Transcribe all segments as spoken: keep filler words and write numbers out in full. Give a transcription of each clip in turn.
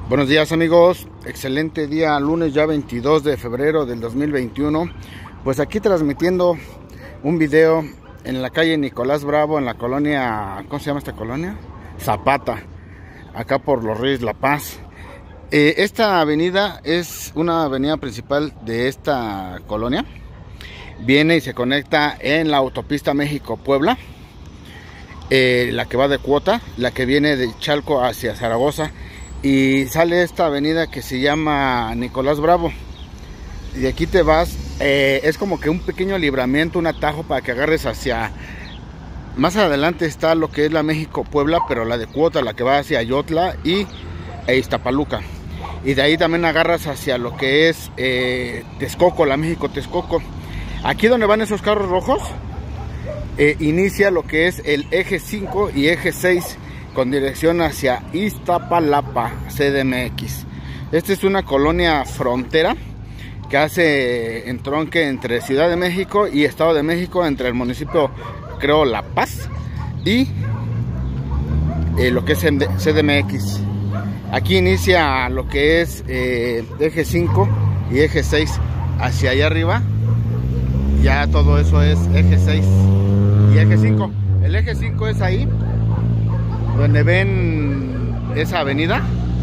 Buenos días amigos, excelente día, lunes ya veintidós de febrero del dos mil veintiuno. Pues aquí transmitiendo un video en la calle Nicolás Bravo, en la colonia, ¿cómo se llama esta colonia? Zapata, acá por Los Reyes La Paz. eh, Esta avenida es una avenida principal de esta colonia. Viene y se conecta en la autopista México-Puebla, eh, la que va de Cuota, la que viene de Chalco hacia Zaragoza. Y sale esta avenida que se llama Nicolás Bravo. Y de aquí te vas, eh, es como que un pequeño libramiento, un atajo para que agarres hacia... Más adelante está lo que es la México-Puebla, pero la de Cuota, la que va hacia Ayotla y e Iztapaluca. Y de ahí también agarras hacia lo que es eh, Texcoco, la México-Texcoco. Aquí donde van esos carros rojos, eh, inicia lo que es el eje cinco y eje seis, con dirección hacia Iztapalapa, C D M X. Esta es una colonia frontera que hace entronque entre Ciudad de México y Estado de México, entre el municipio, creo, La Paz y eh, lo que es C D M X. Aquí inicia lo que es eh, eje cinco y eje seis hacia allá arriba. Ya todo eso es eje seis y eje cinco. El eje cinco es ahí donde ven esa avenida,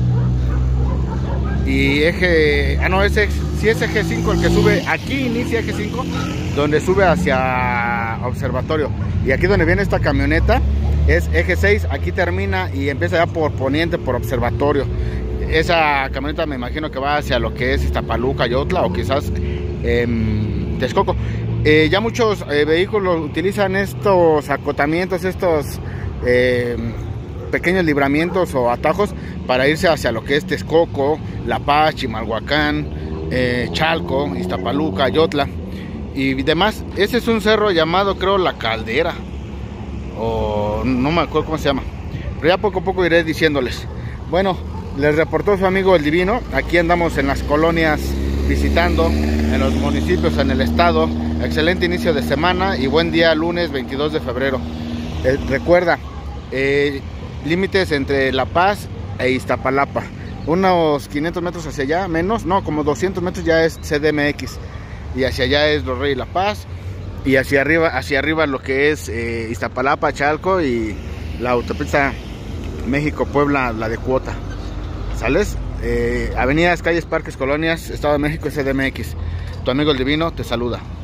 y eje, ah no, ese sí es eje cinco el que sube. Aquí inicia eje cinco, donde sube hacia Observatorio, y aquí donde viene esta camioneta es eje seis. Aquí termina y empieza ya por Poniente, por Observatorio. Esa camioneta me imagino que va hacia lo que es Iztapaluca, Ayotla, o quizás eh, Texcoco. Eh, ya muchos eh, vehículos utilizan estos acotamientos, estos eh, pequeños libramientos o atajos para irse hacia lo que es Texcoco, La Paz, Chimalhuacán, eh, Chalco, Iztapaluca, Ayotla y demás. Ese es un cerro llamado, creo, La Caldera, o no me acuerdo cómo se llama, pero ya poco a poco iré diciéndoles. Bueno, les reportó su amigo El Divino. Aquí andamos en las colonias visitando, en los municipios, en el estado. Excelente inicio de semana y buen día, lunes veintidós de febrero. Eh, recuerda, eh, límites entre La Paz e Iztapalapa, unos quinientos metros hacia allá, menos, no, como doscientos metros ya es C D M X, y hacia allá es Los Reyes La Paz, y hacia arriba, hacia arriba lo que es eh, Iztapalapa, Chalco, y la autopista México-Puebla, la de Cuota. ¿Sales? Eh, avenidas, calles, parques, colonias, Estado de México, C D M X. Tu amigo El Divino te saluda.